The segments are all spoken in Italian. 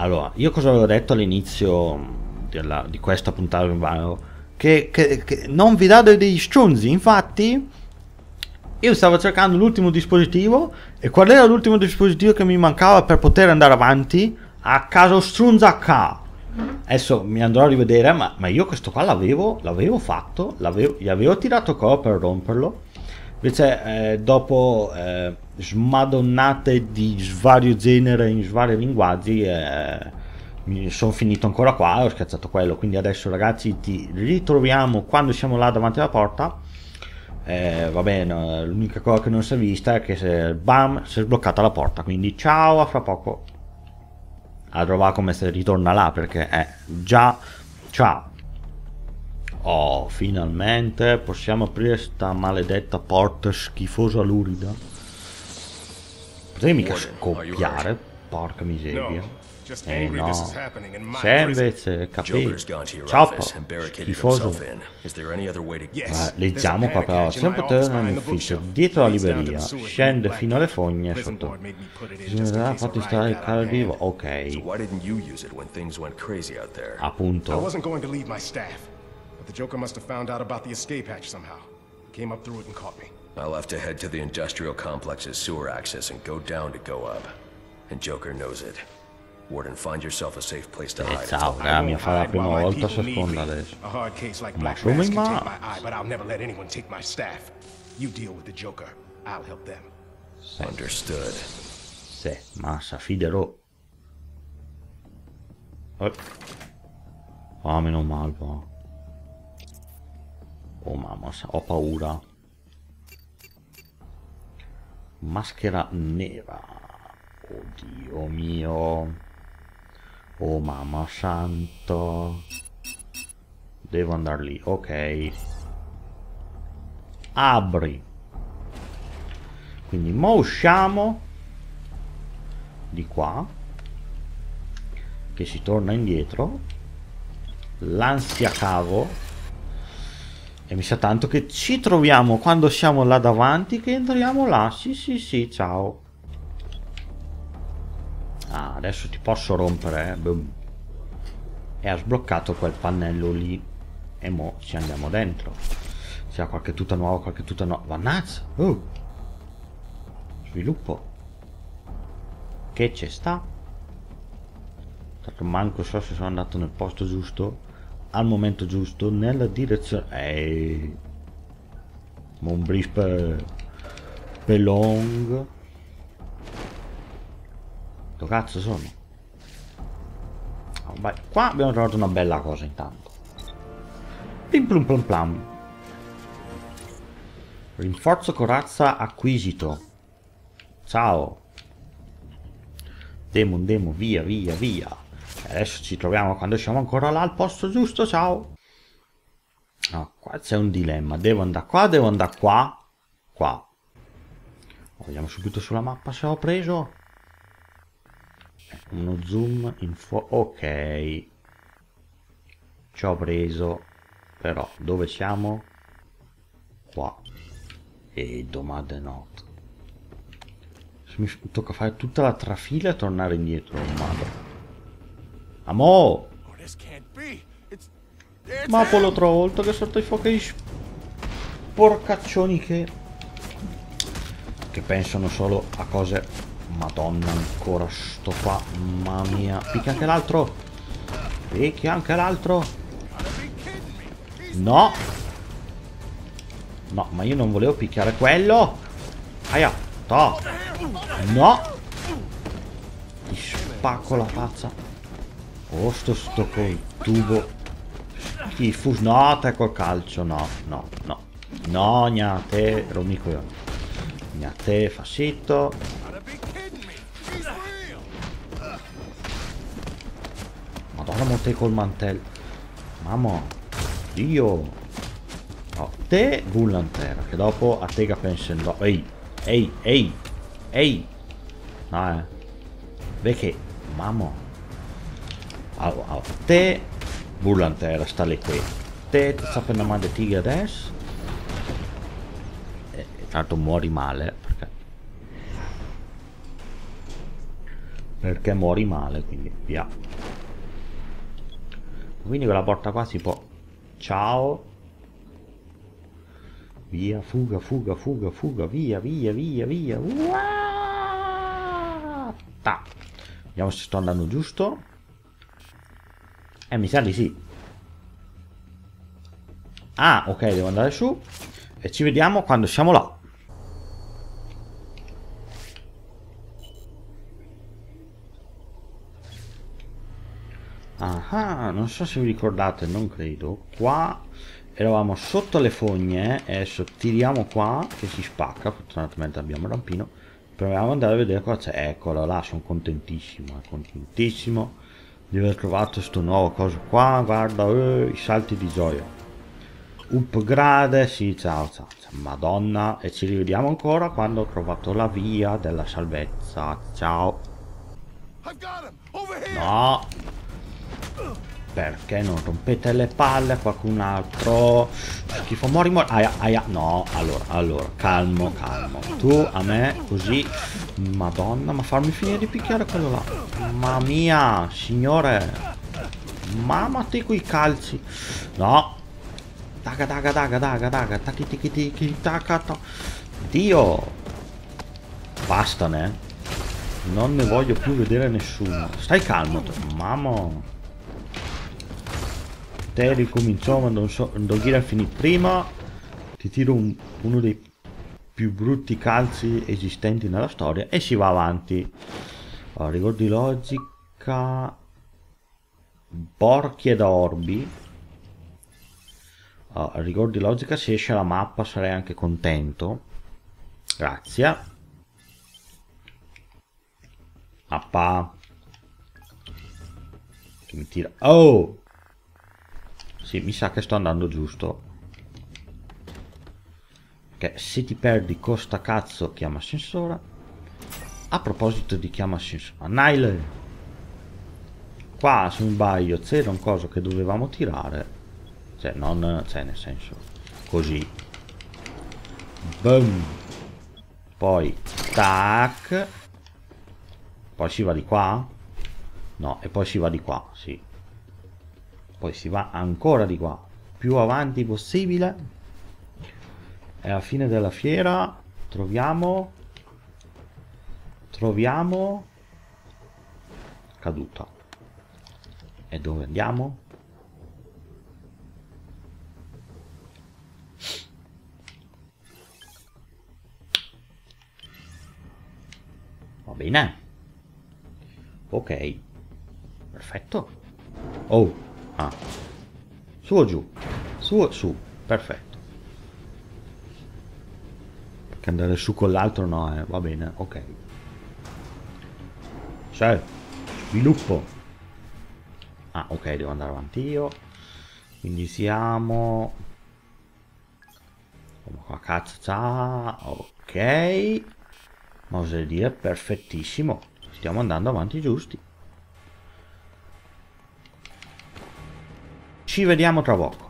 Allora, io cosa avevo detto all'inizio di questa puntata? Che non vi date degli stronzi, infatti io stavo cercando l'ultimo dispositivo, e qual era l'ultimo dispositivo che mi mancava per poter andare avanti? A caso Strunza K. Adesso mi andrò a rivedere, ma io questo qua l'avevo fatto, gli avevo tirato cola per romperlo. Invece dopo smadonnate di svario genere in svari linguaggi, mi sono finito ancora qua e ho schiacciato quello. Quindi adesso, ragazzi, ti ritroviamo quando siamo là davanti alla porta. Va bene, l'unica cosa che non si è vista è che bam, si è sbloccata la porta, quindi ciao, a fra poco. A trovare come se ritorna là, perché già ciao. Oh, finalmente possiamo aprire sta maledetta porta schifosa lurida. Potrei mica scoppiare, porca miseria. No, se invece capito. Ciao, schifoso. Leggiamo qua però. Sempre tornare in ufficio, dietro la libreria, scende fino alle fogne sotto. Bisognerà fatto installare il cavo vivo. Ok. Appunto. But the Joker must have found out about the escape hatch somehow. Came up through it and caught me. I'll have to head to the industrial complex's sewer access and go down to go up. And Joker knows it. Warden, find yourself a safe place to hide. Ciao, mi fa la prima volta se sponda adesso. A hard case like Ma Black sono Mask in can take mano. my eye, but I'll never let anyone take my staff. You deal with the Joker. I'll help them. Understood. Sì, massa, fiderò. Ah, meno male, va. Oh mamma, ho paura. Maschera nera. Oddio mio. Oh mamma santo. Devo andare lì, ok. Apri. Quindi mo usciamo di qua, che si torna indietro. L'ansia cavo. E mi sa tanto che ci troviamo quando siamo là davanti, che entriamo là. Sì, sì, sì, ciao. Ah, adesso ti posso rompere, boom. E ha sbloccato quel pannello lì. E mo ci andiamo dentro. Se ha qualche tuta nuova, Vannazza. Sviluppo. Che c'è sta? Tanto manco so se sono andato nel posto giusto, al momento giusto, nella direzione. Un bris pelong. Dove cazzo sono? Oh, beh, qua abbiamo trovato una bella cosa intanto. Pim plum plum plum. Rinforzo corazza acquisito. Ciao. Demon, via, via, via. Adesso ci troviamo quando siamo ancora là al posto giusto, ciao. No, qua c'è un dilemma. Devo andare qua, devo andare qua. Qua. Vediamo subito sulla mappa se ho preso. Uno zoom in ok. Ci ho preso. Però, dove siamo? Qua. E domande notte. Mi tocca fare tutta la trafila e tornare indietro, madre. Amo! Ma poi l'ho travolto che sotto i fuochi porcaccioni che pensano solo a cose. Madonna, ancora sto qua. Mamma mia. Picchia anche l'altro. Picchia anche l'altro. No. No, ma io non volevo picchiare quello. Aia. To. No. Ti spacco la faccia. Oh, sto col tubo. Schifus. No, te col calcio. No, no, no. No, gnate. Romico. Gnate, fascito. Madonna, mo te col mantello. Mamma. Dio. Oh, te bullantera. Che dopo a te che pensando. Ehi. Ehi, ehi. Ehi. No, perché? Mamma. Allora, te bullantera, sta lì qui. Te ti sta per una mano di tigre adesso. Tanto muori male. Perché perché muori male, quindi via. Quindi quella porta qua si può... Ciao. Via, fuga, fuga, fuga, fuga, via, via, via, via. Ta. Vediamo se sto andando giusto. Mi sa di sì. Ah, ok, devo andare su. E ci vediamo quando siamo là. Ah, non so se vi ricordate, non credo. Qua eravamo sotto le fogne e adesso tiriamo qua che si spacca. Fortunatamente abbiamo il rampino. Proviamo ad andare a vedere cosa c'è. Eccolo là, sono contentissimo di aver trovato sto nuovo coso qua. Guarda, i salti di gioia. Upgrade, sì, ciao, ciao, ciao, madonna. E ci rivediamo ancora quando ho trovato la via della salvezza. Ciao. No, perché non rompete le palle a qualcun altro? Schifo, mori. Aia, no, allora, calmo. Tu a me così, madonna, ma farmi finire di picchiare quello là. Mamma mia, signore, mamma te quei calci. No, daga, tacchi, tiki, tacca. Dio, bastane, non ne voglio più vedere nessuno. Stai calmo, mamma. Te ricominciamo, non dire finito prima. Ti tiro uno dei più brutti calci esistenti nella storia e si va avanti. Allora, rigor di logica, porchi ed orbi. Allora, rigor di logica, se esce la mappa sarei anche contento. Grazie. Appa. Che mi tira. Oh! Sì, mi sa che sto andando giusto. Che se ti perdi costa cazzo chiama ascensore. A proposito di chiama ascensore, Nile, qua su un baio c'era un coso che dovevamo tirare. Cioè non, cioè nel senso, così. Boom. Poi tac. Poi si va di qua? No, e poi si va di qua, sì. Poi si va ancora di qua, più avanti possibile, e alla fine della fiera troviamo caduta. E dove andiamo? Va bene, ok, perfetto. Oh, ah, su o giù, su, perfetto. Perché andare su con l'altro no, va bene, ok. Cioè, sviluppo. Ah, ok, devo andare avanti io. Quindi siamo... Qua cazzo c'ha... Ok. Ma oserei dire perfettissimo. Stiamo andando avanti giusti. Ci vediamo tra poco.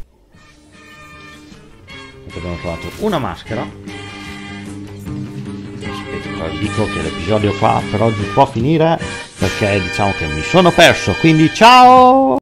Abbiamo trovato una maschera. Dico che l'episodio qua per oggi può finire, perché diciamo che mi sono perso, quindi ciao!